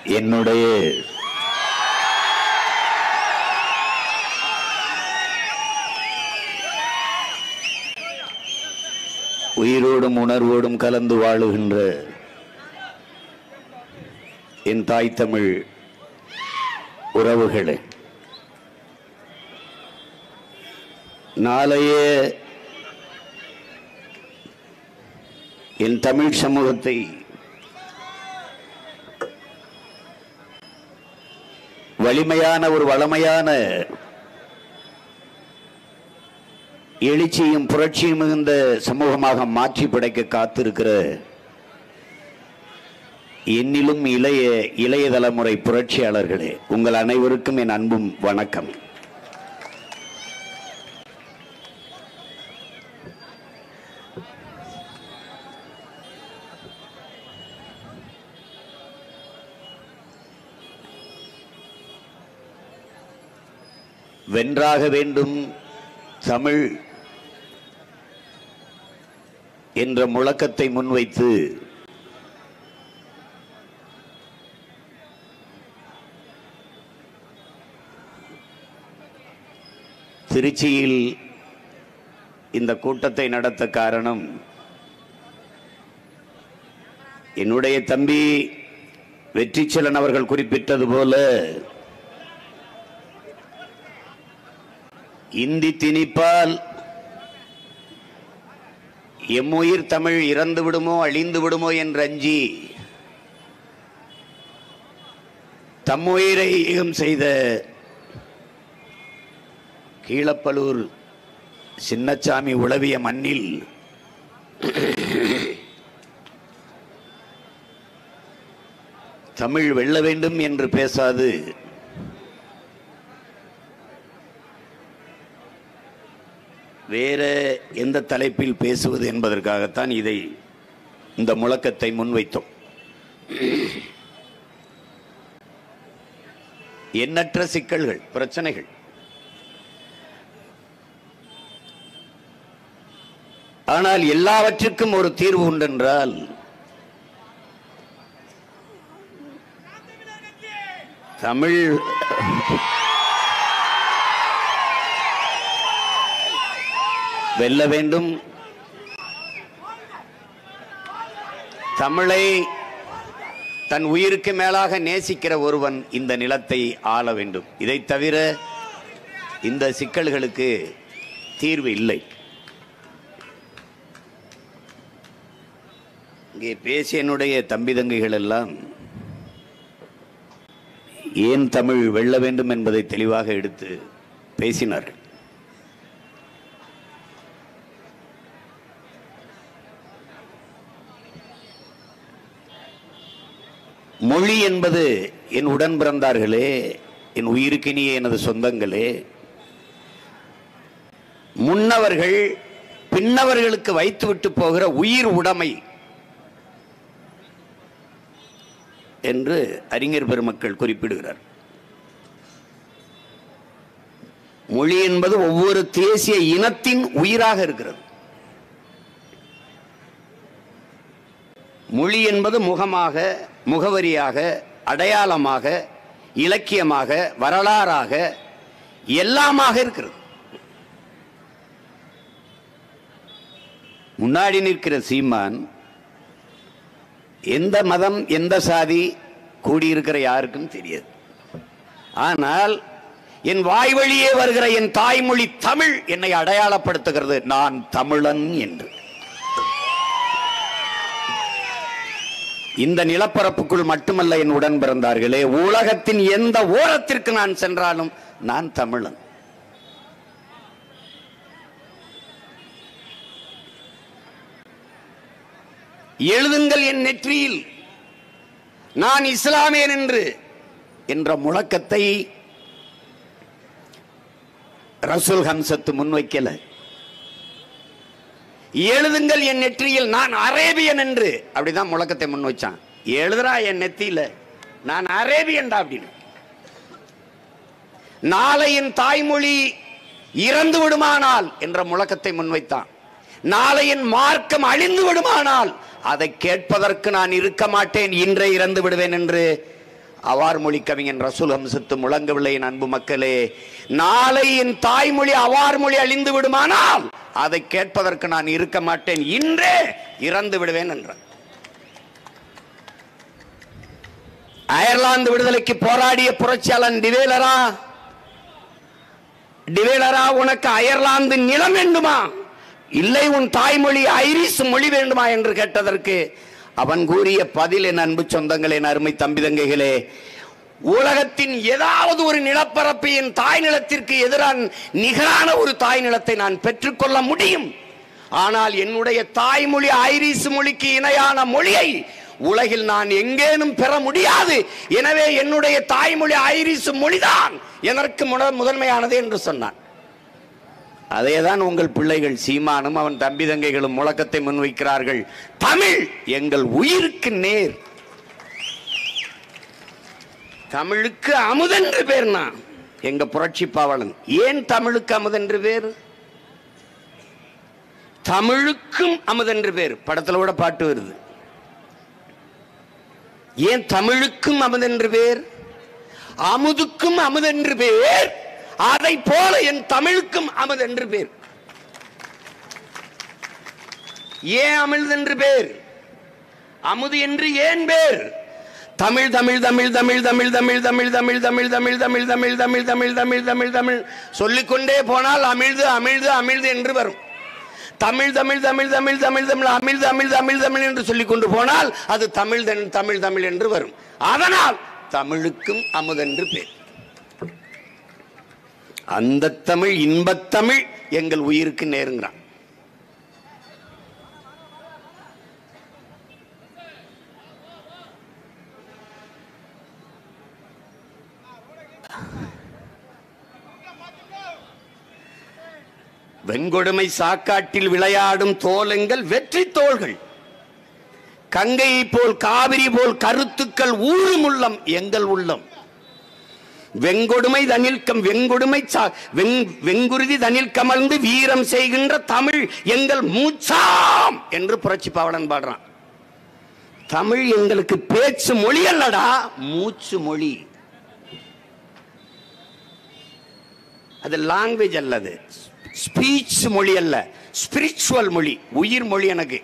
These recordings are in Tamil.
என்னுடைய உயிரோடும் உணர்வோடும் கலந்து வாழுகின்ற என் தாய் தமிழ் உறவுகளே, நாளைய என் தமிழ் சமூகத்தை வலிமையான ஒரு வளமையான எழுச்சியும் புரட்சியும் மிகுந்த சமூகமாக மாற்றி படைக்க காத்திருக்கிற என்னிலும் இளைய தலைமுறை புரட்சியாளர்களே, உங்கள் அனைவருக்கும் என் அன்பும் வணக்கம். வென்றாக வேண்டும் தமிழ் என்ற முழக்கத்தை முன்வைத்து திருச்சியில் இந்த கூட்டத்தை நடத்த காரணம், என்னுடைய தம்பி வெற்றிச்செல்வன் அவர்கள் குறிப்பிட்டது போல இந்தி திணிப்பால் எம்முயிர் தமிழ் இறந்து விடுமோ அழிந்து விடுமோ என்று அஞ்சி தம்முயிரை ஈகம் செய்த கீழப்பலூர் சின்னசாமி உளவிய மண்ணில் தமிழ் வெல்ல வேண்டும் என்று பேசாது வேற எந்த தலைப்பில் பேசுவது என்பதற்காகத்தான் இந்த முழக்கத்தை முன்வைத்தோம். எண்ணற்ற சிக்கல்கள், பிரச்சனைகள், ஆனால் எல்லாவற்றுக்கும் ஒரு தீர்வு உண்டென்றால் தமிழ் வெல்ல வேண்டும், தமிழை தன் உயிருக்கு மேலாக நேசிக்கிற ஒருவன் இந்த நிலத்தை ஆள வேண்டும். இதை தவிர இந்த சிக்கல்களுக்கு தீர்வு இல்லை. இங்கே பேசிய என்னுடைய தம்பி தங்கைகள் எல்லாம் ஏன் தமிழ் வெல்ல வேண்டும் என்பதை தெளிவாக எடுத்து பேசினார்கள். மொழி என்பது என் உடன் பிறந்தார்களே, என் உயிருக்கினிய எனது சொந்தங்களே, முன்னவர்கள் பின்னவர்களுக்கு வைத்துவிட்டு போகிற உயிர் உடைமை என்று அறிஞர் பெருமக்கள் குறிப்பிடுகிறார். மொழி என்பது ஒவ்வொரு தேசிய இனத்தின் உயிராக இருக்கிறது. மொழி என்பது முகமாக, முகவரியாக, அடையாளமாக, இலக்கியமாக, வரலாறாக, எல்லாமாக இருக்கிறது. முன்னாடி நிற்கிற சீமான் எந்த மதம் எந்த சாதி கூடியிருக்கிற யாருக்கும் தெரியாது. ஆனால் என் வாய் வழியே வருகிற என் தாய்மொழி தமிழ் என்னை அடையாளப்படுத்துகிறது, நான் தமிழன் என்று. இந்த நிலப்பரப்புக்குள் மட்டுமல்ல என் உடன் பிறந்தார்களே, உலகத்தின் எந்த ஓரத்திற்கு நான் சென்றாலும் நான் தமிழன். எழுதுங்கள் என் நெற்றியில் நான் இஸ்லாமியன் என்று என்ற முழக்கத்தை ரசூல் ஹம்சத்து முன்வைக்கல. எழுதுங்கள் என் நெற்றியில் நான் அரேபியன் என்று அப்படிதான் முழக்கத்தை முன் வச்சான். எழுதுறா என் நெத்தியில நான் அரேபியன்டா அப்படின்னு. நாளை என் தாய்மொழி இறந்து விடுமானால் என்ற முழக்கத்தை முன்வைத்தான். நாளை என் மார்க்கம் அழிந்து விடுமானால் அதை கேட்பதற்கு நான் இருக்க மாட்டேன், இன்றே இறந்து விடுவேன் என்று அவார் மொழி கவிஞன் ரசூல் ஹம்சத்து முழங்கவில்லை. அன்பு மக்களே, நாளை என் தாய்மொழி அவார் மொழி அழிந்து விடுமானால் அதை கேட்பதற்கு நான் இருக்க மாட்டேன், இன்றே இறந்து விடுவேன் என்றார். அயர்லாந்து விடுதலைக்கு போராடிய புரட்சியாளன் டிவேலரா உனக்கு அயர்லாந்து நிலம் வேண்டுமா, இல்லை உன் தாய்மொழி ஐரிஷ் மொழி வேண்டுமா என்று கேட்டதற்கு அவன் கூறிய பதில், என் அன்பு சொந்தங்களே, அருமை தம்பி தங்கைகளே, உலகத்தின் ஏதாவது ஒரு நிலப்பரப்பு என் தாய் நிலத்திற்கு எதிரான நிகரான ஒரு தாய் நிலத்தை நான் பெற்றுக்கொள்ள முடியும். ஆனால் என்னுடைய தாய்மொழி ஐரிஷ் மொழிக்கு இணையான மொழியை உலகில் நான் எங்கேனும் பெற முடியாது. எனவே என்னுடைய தாய்மொழி ஐரிஷ் மொழிதான் எனக்கு முதன்மையானது என்று சொன்னான். அதேதான் உங்கள் பிள்ளைகள் சீமானும் அவன் தம்பி தங்கைகளும் முழக்கத்தை முன்வைக்கிறார்கள். தமிழ் எங்கள் உயிருக்கு நேர், தமிழுக்கு அமுதென்று பேர்னா எங்க புரட்சி பாவலன். ஏன் தமிழுக்கு அமுதென்று பேர்? தமிழுக்கும் அமுதென்று பேர். படத்துல கூட பாட்டு வருது. ஏன் தமிழுக்கும் அமுதென்று பேர்? அமுதுக்கும் அமுதென்று பேர், அதை போல என் தமிழுக்கும் அமுது என்று பேர். ஏன் அமிழ்து என்று பேர்? அமுது என்று ஏன் பேர்? தமிழ் தமிழ் தமிழ் தமிழ் தமிழ் தமிழ் தமிழ் தமிழ் தமிழ் தமிழ் தமிழ் தமிழ் தமிழ் தமிழ் தமிழ் தமிழ் தமிழ் சொல்லிக்கொண்டே போனால் அமிழ்து அமிழ்து அமிழ்து என்று வரும். தமிழ் தமிழ் தமிழ் தமிழ் தமிழ் தமிழ் அமிழ்து அமிழ்து அமிழ் தமிழ் என்று சொல்லிக் கொண்டு போனால் அது தமிழ் தமிழ் தமிழ் என்று வரும். அதனால் தமிழுக்கும் அமுதென்று பேர். அந்த தமிழ் இன்பத்தமிழ் எங்கள் உயிருக்கு நேருங்கிறான். வெண்கொடுமை சாக்காட்டில் விளையாடும் தோலங்கள் வெற்றி தோள்கள், கங்கையை போல் காவிரி போல் கருத்துக்கள் ஊறும் உள்ளம் எங்கள் உள்ளம். வெங்கொடுமை தனில் வெங்குருதி தனில் கமழ்ந்து வீரம் செய்கின்ற தமிழ் எங்கள் மூச்சாம் என்று புரட்சி பாவலன் பாடுறான். தமிழ் எங்களுக்கு பேச்சு மொழி அல்லடா, மூச்சு மொழி. அது லாங்குவேஜ் அல்லது ஸ்பீச் மொழி அல்ல, ஸ்பிரிச்சுவல் மொழி, உயிர் மொழி. எனக்கு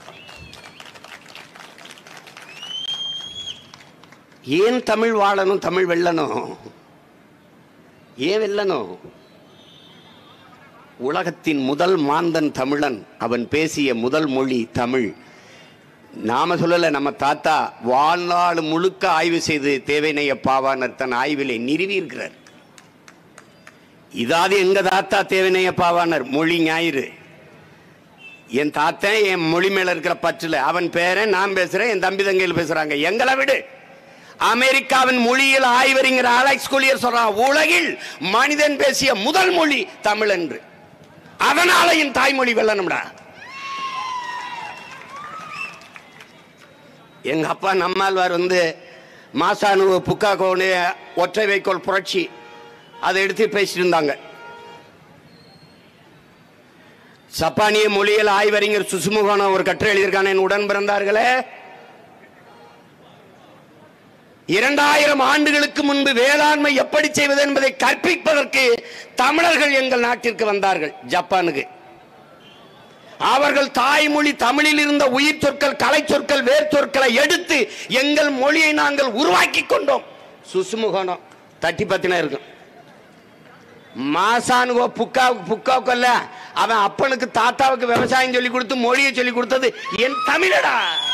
ஏன் தமிழ் வாழணும், தமிழ் வெல்லணும்? ஏன் வெல்லணும்? உலகத்தின் முதல் மாந்தன் தமிழன், அவன் பேசிய முதல் மொழி தமிழ். நாம சொல்லல, நம்ம தாத்தா வாழ்நாள் முழுக்க ஆய்வு செய்து தேவைநேய பாவாணர் தன் ஆய்விலே நிறுவி இருக்கிறார். இதாவது எங்க தாத்தா தேவைநேய பாவாணர் மொழி ஞாயிறு. என் தாத்தன் என் மொழி மேல இருக்கிற பற்றுல, அவன் பேரன், நான் பேசுறேன், என் தம்பி தங்கையில் பேசுறாங்க. எங்களை விடு. அமெரிக்காவின் மொழியில் ஆய்வறிஞர் அலெக்ஸ் கொலியர் சொல்றான், உலகில் மனிதன் பேசிய முதல் மொழி தமிழ் என்று. அதனால என் தாய்மொழி வெல்லணும்டா. எங்க அப்பா நம்மாழ்வார் மாசானு புக்கா கோனு ஒற்றை வைக்கோல் புரட்சி அதை எடுத்து பேசிட்டு இருந்தாங்க. சப்பானிய மொழியில் ஆய்வறிஞர் சுசுமுகன் ஒரு கட்டுரை எழுதியிருக்கான என் உடன் பிறந்தார்களே. 2000 ஆண்டுகளுக்கு முன்பு வேளாண்மை எப்படி செய்வது என்பதை கற்பிப்பதற்கு தமிழர்கள் எங்கள் நாட்டிற்கு வந்தார்கள், ஜப்பானுக்கு. அவர்கள் தாய்மொழி தமிழில் இருந்த உயிர் சொற்கள், கலை சொற்கள், வேர் சொற்களை எடுத்து எங்கள் மொழியை நாங்கள் உருவாக்கி கொண்டோம். சுசுமுகனோ தட்டி பத்தினா இருக்கும். மாசானுகோ புக்காவுக்கல்ல, அவன் அப்பனுக்கு தாத்தாவுக்கு விவசாயம் சொல்லி கொடுத்து மொழியை சொல்லி கொடுத்தது என் தமிழடா.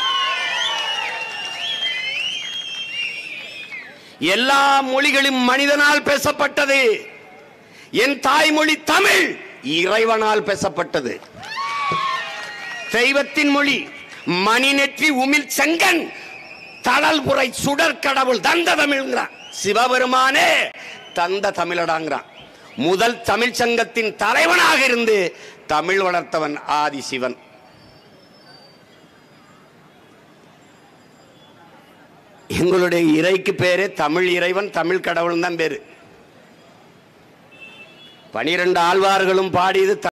எல்லா மொழிகளும் மனிதனால் பேசப்பட்டது. என் தாய்மொழி தமிழ் இறைவனால் பேசப்பட்டது. தெய்வத்தின் மொழி. மணி நெற்றி உமிழ் செங்கன் தடல் புரை சுடர் கடவுள் தந்த தமிழ்ங்கிறான். சிவபெருமானே தந்த தமிழடாங்கிறான். முதல் தமிழ் சங்கத்தின் தலைவனாக இருந்து தமிழ் வளர்த்தவன் ஆதி சிவன். எங்களுடைய இறைக்கு பேரு தமிழ் இறைவன், தமிழ் கடவுள் தான் பேரு. 12 ஆழ்வார்களும் பாடியது